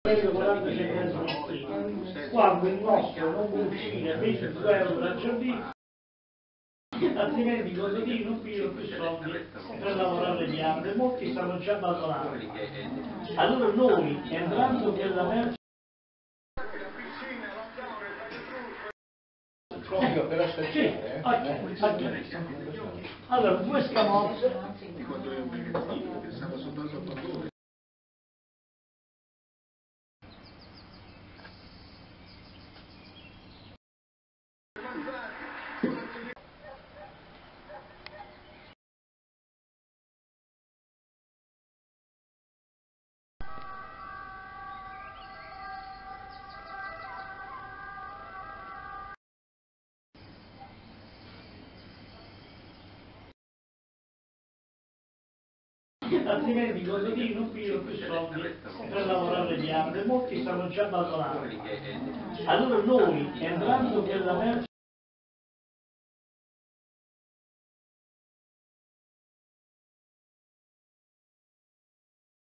40 centesimi quando il nostro non può uscire 22 euro al giorno, altrimenti i contadini non pigliano più soldi per lavorare di anno e molti stanno già abbandonando. Allora noi, entrando nella merce, per la stagione, allora questa mossa altrimenti i contadini non pigliano più soldi per lavorare di anno e molti stanno già abbandonando. Allora noi, entrando nella merce,